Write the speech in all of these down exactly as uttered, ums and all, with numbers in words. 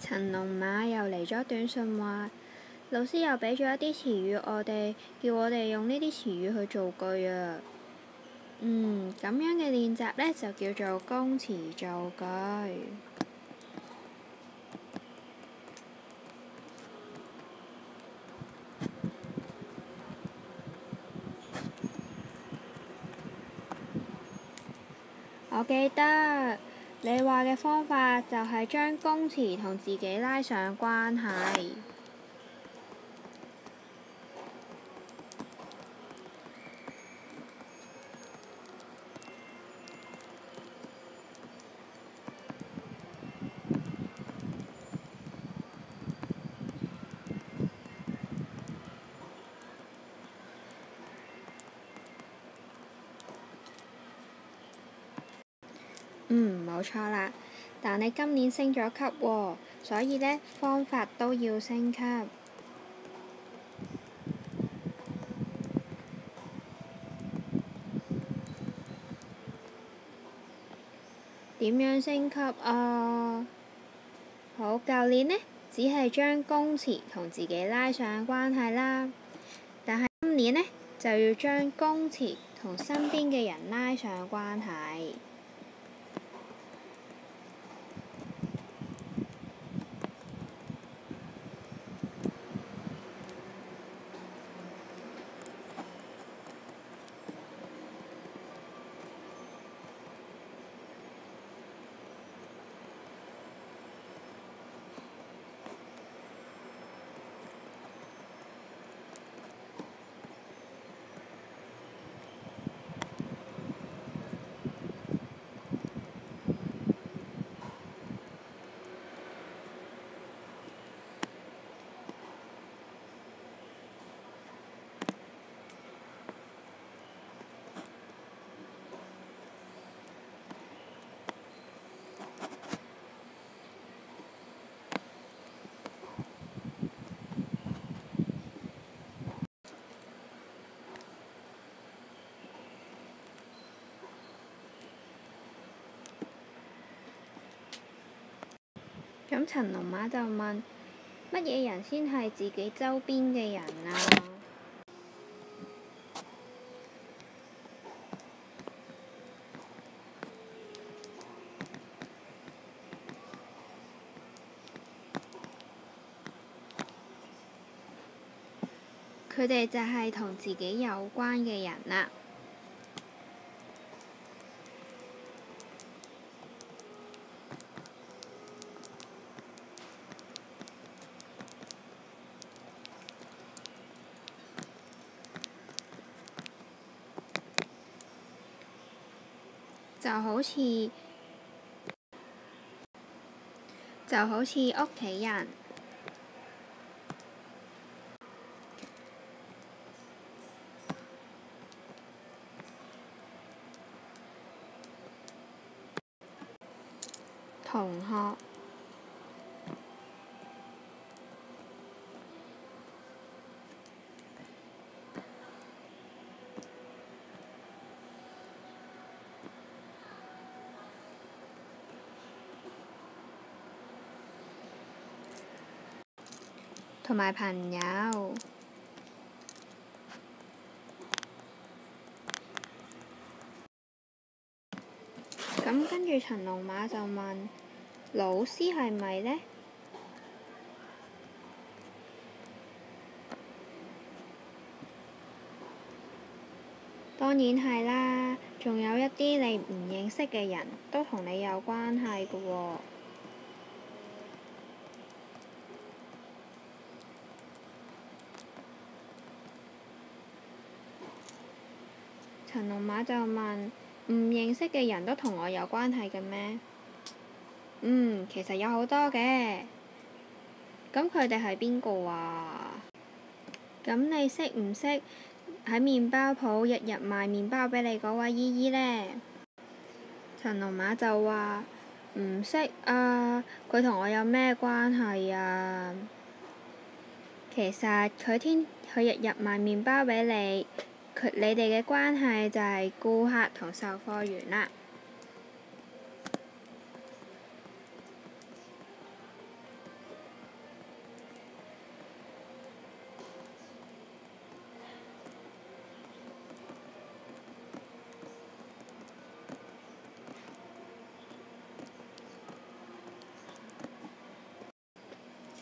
陳龍馬又嚟咗短信話，老師又俾咗一啲詞語我哋，叫我哋用呢啲詞語去造句啊。嗯，咁樣嘅練習呢，就叫做公詞造句。我記得你話嘅方法就係將公詞同自己拉上關係。嗯，冇錯啦。但你今年升咗級喎，所以呢，方法都要升級。點樣升級啊？好，舊年呢，只係將公詞同自己拉上關係啦。但係今年呢，就要將公詞同身邊嘅人拉上關係。咁陳龍馬就問：乜嘢人先係自己周邊嘅人啊？佢哋就係同自己有關嘅人啦。就好似就好似屋企人、同學、同埋朋友。咁跟住陳龍馬就問：老師係咪呢？當然係啦，仲有一啲你唔認識嘅人都同你有關係㗎喎。陳龍馬就問：唔認識嘅人都同我有關係嘅咩？嗯，其實有好多嘅。咁佢哋係邊個啊？咁你識唔識喺麵包鋪日日賣麵包俾你嗰位姨姨呢？陳龍馬就話：唔識啊，佢同我有咩關係啊？其實佢天佢日日賣麵包俾你。佢你哋嘅關係就係顧客同售貨員啦。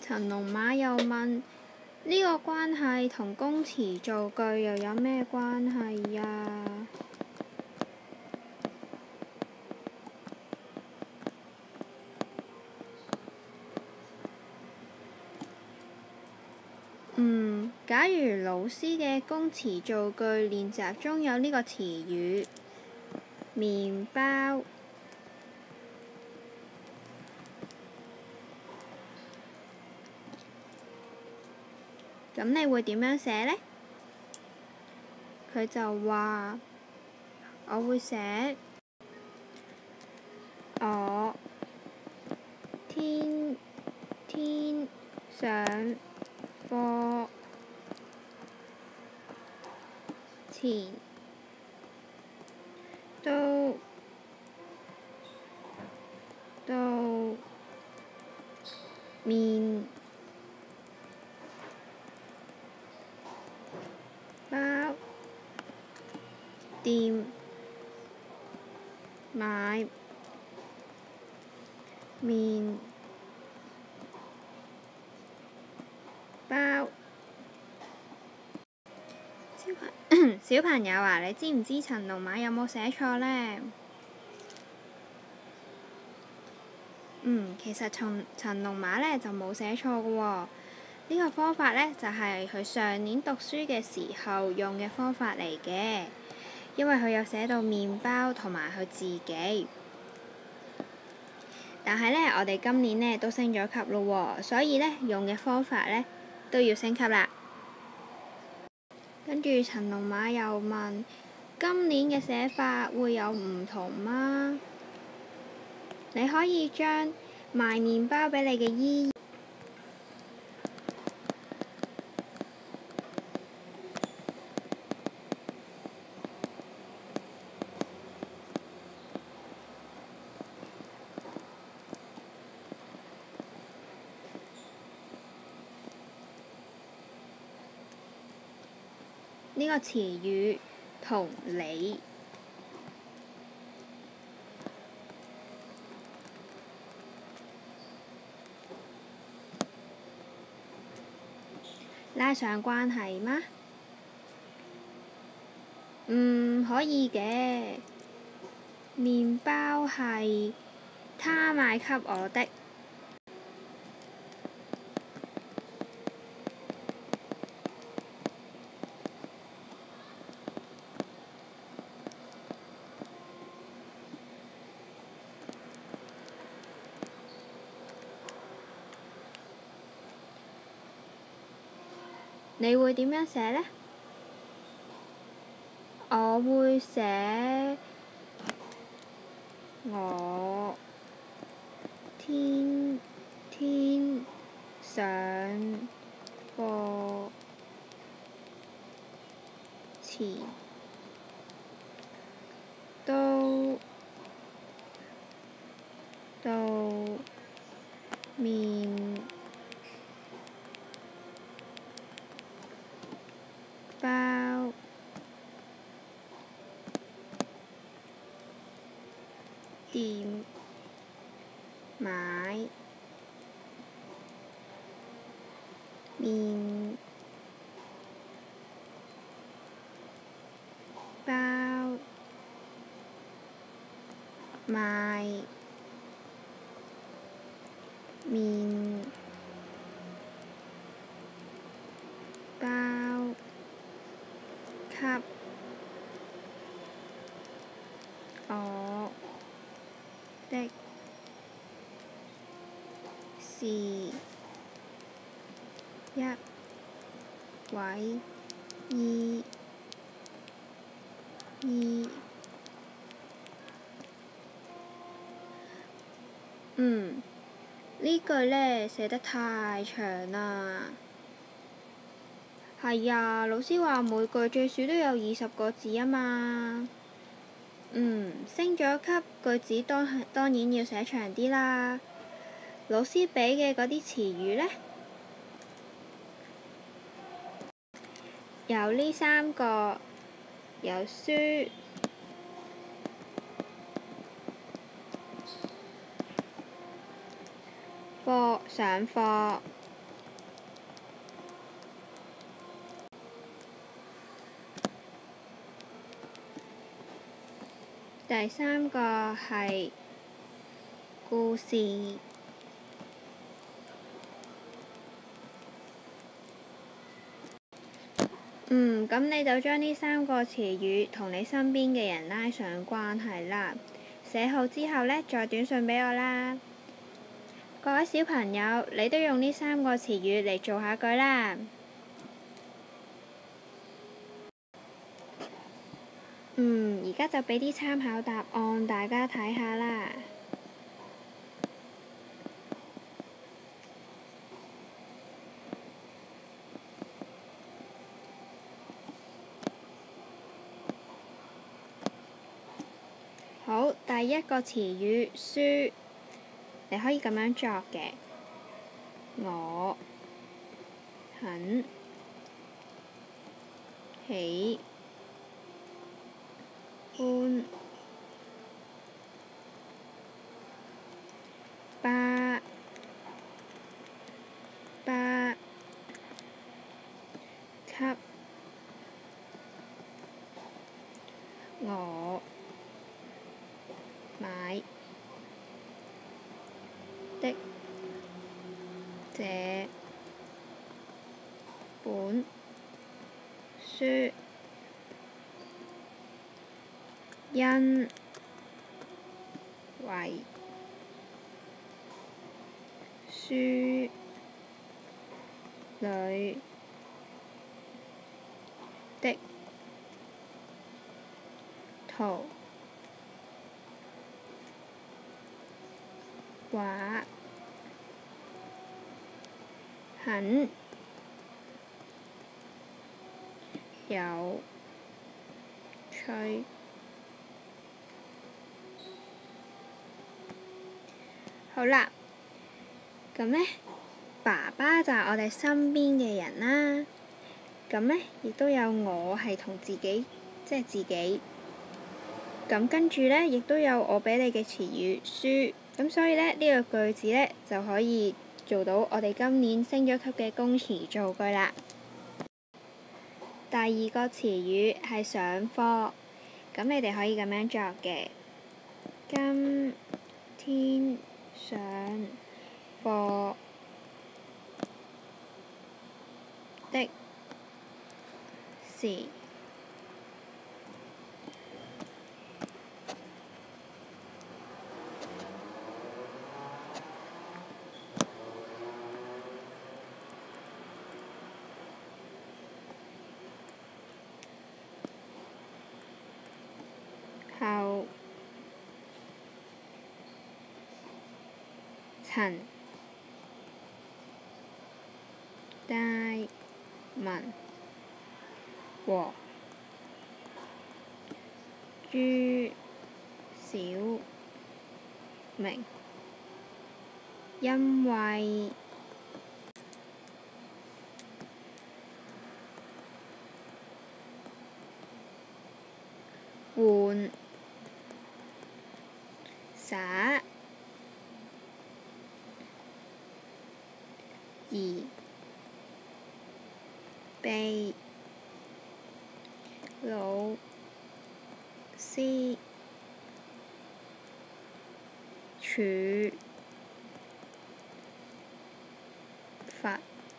陳龍馬又問：呢個關係同公詞造句又有咩關係呀？嗯，假如老師嘅公詞造句練習中有呢個詞語麵包，咁你會點樣寫呢？佢就話：我會寫我天天上課前都到麵包店買麵包。小朋小朋友啊，你知唔知陳龍馬有冇寫錯呢？嗯，其實陳陳龍馬呢就冇寫錯嘅喎。呢個方法呢，就係佢上年讀書嘅時候用嘅方法嚟嘅，因為佢有寫到麵包同埋佢自己。但係呢，我哋今年呢都升咗級咯喎，所以呢，用嘅方法呢都要升級啦。跟住陳龍馬又問：今年嘅寫法會有唔同嗎？你可以將賣麵包俾你嘅姨姨。呢個詞語同你拉上關係嗎？嗯，可以嘅。麵包係他買給我的。你會點樣寫呢？我會寫我天天上課前都到麵包店買麵包賣麵包給我的是一位姨姨。嗯，呢句呢寫得太長啦。係啊，老師話每句最少都有二十個字啊嘛。嗯，升咗級，句子當係當然要寫長啲啦。老師俾嘅嗰啲詞語呢，有呢三個，有書、課上課第三個係故事。嗯，咁你就將呢三個詞語同你身邊嘅人拉上關係啦。寫好之後呢，再短信俾我啦。各位小朋友，你都用呢三個詞語嚟做下句啦。嗯，而家就俾啲參考答案大家睇下啦。好，第一個詞語書，你可以咁樣作嘅。我很喜歡爸爸給我買的這本書，因為書裡的圖畫很有趣。好啦，咁呢，爸爸就係我哋身邊嘅人啦。咁呢，亦都有我係同自己，即係自己。咁跟住呢，亦都有我俾你嘅詞語書。咁所以呢，呢個句子呢，就可以做到我哋今年升咗級嘅公詞造句啦。第二個詞語係上課，咁你哋可以咁樣作嘅。今天上課的時候，陳大文和朱小明因為玩耍而被老師處罰。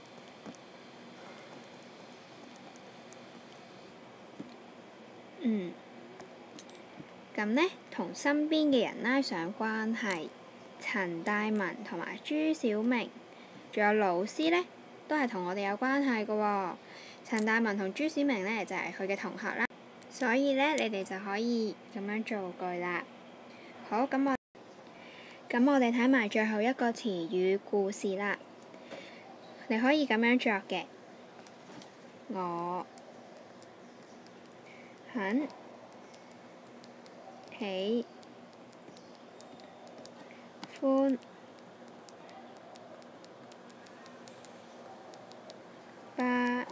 嗯，咁呢，同身邊嘅人拉上關係，陳大文同埋朱小明，仲有老師呢，都係同我哋有關係嘅喎。陳大文同朱小明呢，就係佢嘅同學啦，所以呢，你哋就可以咁樣造句啦。好，咁我咁我哋睇埋最後一個詞語故事啦。你可以咁樣作嘅。我很喜歡爸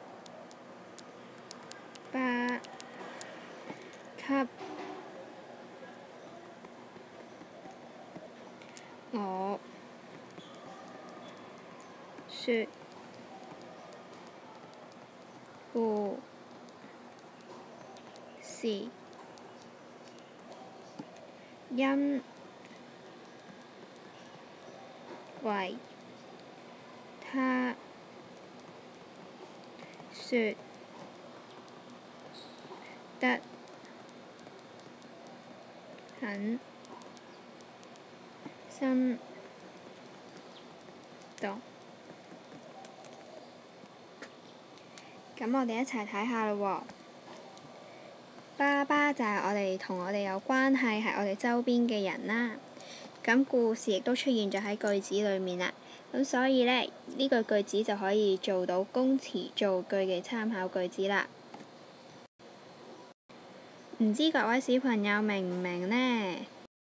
爸給我說故事。 因為他說得很生動。咁我哋一齊睇下咯喎。爸爸就係我哋同我哋有關係，係我哋周邊嘅人啦。咁故事亦都出現咗喺句子裡面啦。咁所以呢，呢句句子就可以做到公詞造句嘅參考句子啦。唔知各位小朋友明唔明呢？